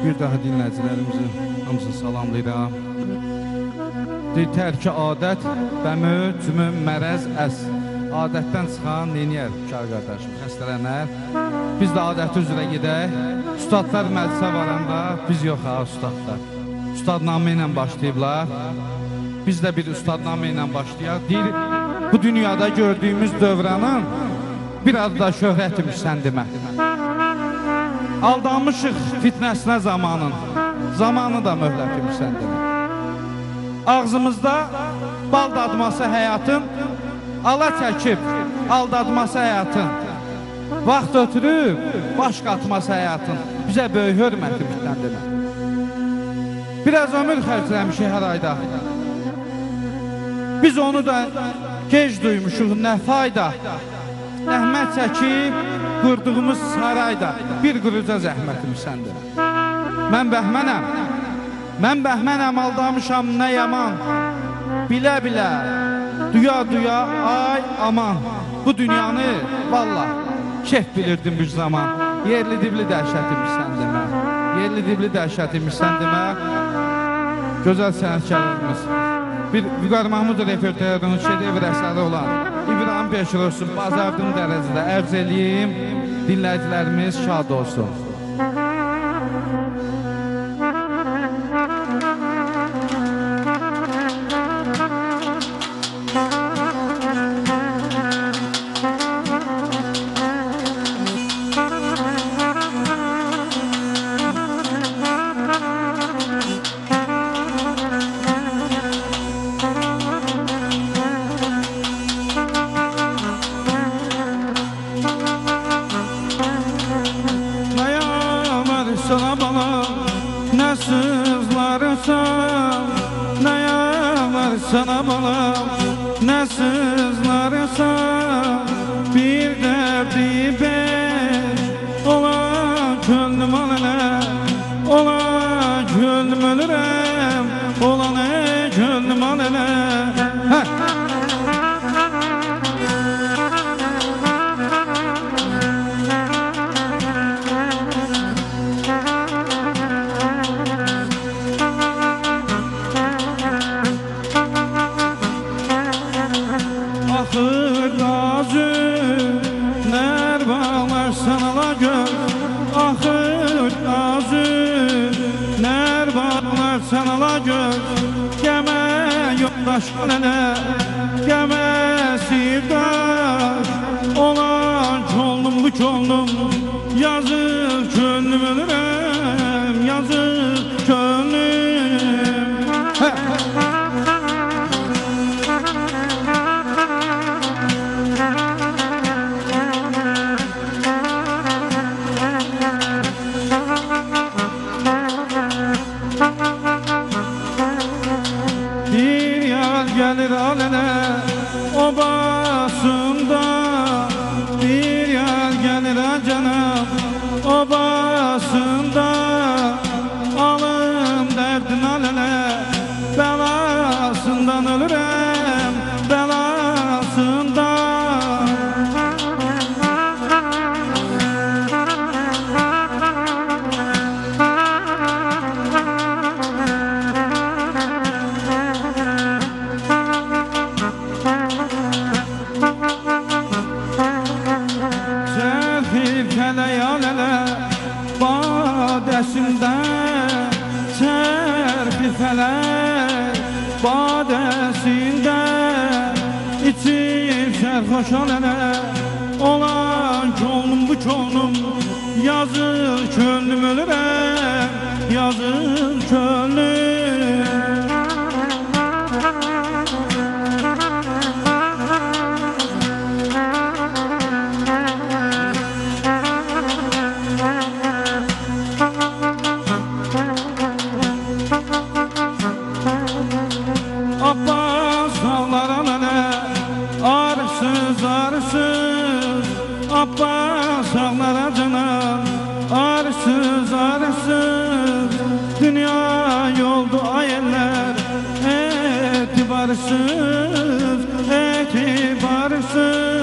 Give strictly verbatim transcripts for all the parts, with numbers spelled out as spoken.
Bir daha dinləyicilərimizin hamısını salamlayıram. Deyir, tərki adət, bəmü, cümün, mərəz, əs. Adətdən çıxan neyniyər, kar qardaşım, xəstələnər. Biz də adəti üzrə gedək. Ustadlar məclisə varanda, biz yox ha, ustadlar. Ustadnamə ilə başlayıblar. Biz də bir ustadnamə ilə başlayaq. Deyir, bu dünyada gördüyümüz dövranın biraz da şöhrət imişsən demək. Aldanmışıq fitnəsinə zamanın, zamanı da möhlət imişsən demək. Ağzımızda bal dadması həyatın, ala çəkib aldadması həyatın, vaxt ötürüb baş qatması həyatın, bizə böyük hörmət imişsən demək. Biraz ömür xərcləmişik hər ayda. Biz onu da gec duymuşuq, nə fayda. Əhməd çəkib qurduğumuz sarayda bir quruca zəhmətimiz səndir. Mən bəhmənəm, mən bəhmənəm, aldamışam nə yaman. Bilə-bilə, duya-duya, ay aman. Bu dünyanı, vallah, kef bilirdim bir zaman. Yerli-dibli dəhşətimiz sən demək. Yerli-dibli dəhşətimiz sən demək. Gözəl sənətkarlarımız. Bir Vüqar Mahmud repertuarının şedevr əsəri olan İbrahim Beşiros'un bazardığım dərəcədə ərz eləyim, dinləyicilərimiz şad olsun. Sana bana ne sızlarsan, ne yavar sana bana ne sızlarsan, bir derdi beş ola gönlüm alene, ola gönlüm ölürem, ola ne gönlüm alene. Axır azülər bağlar sanala göz, axır azülər bağlar sanala göz. Gəmə yoldaş nənə, gəmə sirdaş, olan könlüm bu könlüm, yazır könlüm ölürəm, yazır könlüm. Gelir alene obasında, bir yer gelir canım obasında. Alım derdin alene, belasından ölürem, belasından. Badəsində çərpi fələk, badəsində içib sərxoş alənə. Olan könlüm bu könlüm, yazır könlüm ölürəm, yazır könlüm. Abbas ağlara mənə, arsız arsız. Abbas ağlara canım, arsız arsız. Dünya yoldu ayələr, etibarsız, etibarsız.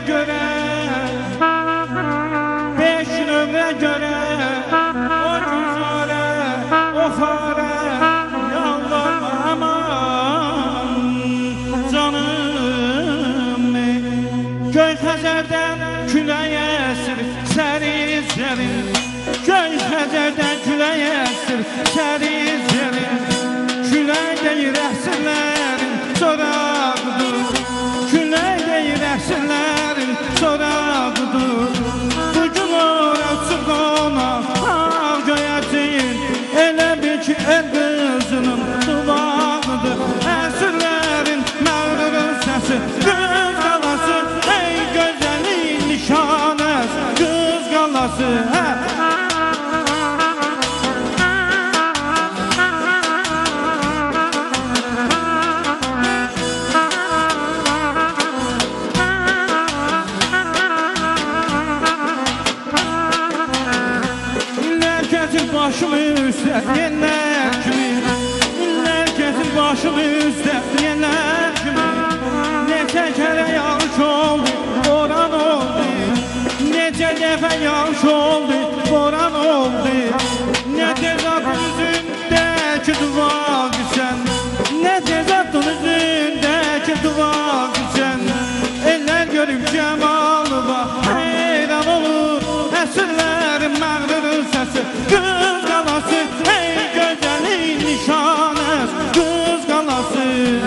göre, beş gün ömre göre, o güzare, o fare, yalvarma aman canım. Göy Xəzərdən külək əsir, sərin sərin. Göy Xəzərdən külək əsir, sərin sərin. Külək deyir əsirlərin soraqdır, külək deyir əsirlərin soraqdır. Bugün ora çıx ona, ağ göyətin, elə bil ki el qızının duvağıdır. Əsirlərin məğrurun səsi, qız qalası, ey gözəlin nişanəs, qız qalası. Başımı üstə yenər kimi, iller kesin başımı üstə yenər kimi. Neçə kərə yağış oldu, boran oldu, neçə dəfə yağış oldu, boran oldu. Ne tezatın üzündəki duvaq sən, ne tezatın üzündəki duvaq sən. Eller görüb cəmalı bax, heyran olur, əsrlərin məğrurun səsi. Qız qalası, ey gözəlin nişanəs, qız qalası.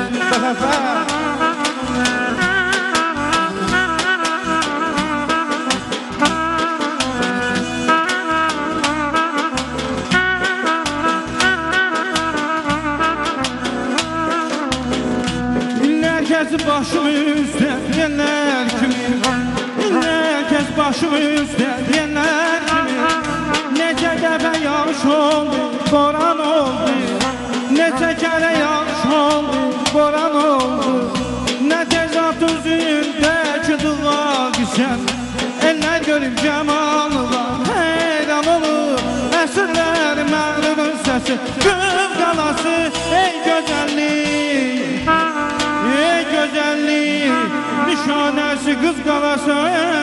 İller kəsi başımı üstə yenər kimi, iller kəs başımı üstə yenər kimi. Neçə dəfə yağış oldu, boran oldu, neçə kərə yağış oldu, boran oldu. Nə tezat üzündəki duvaq sən, eller görüb cəmalı var, heyran olur, əsrlərin məğrurun səsi. Qız qalası, ey gözəllik, ey gözəllik, nişanəsi qız qalası.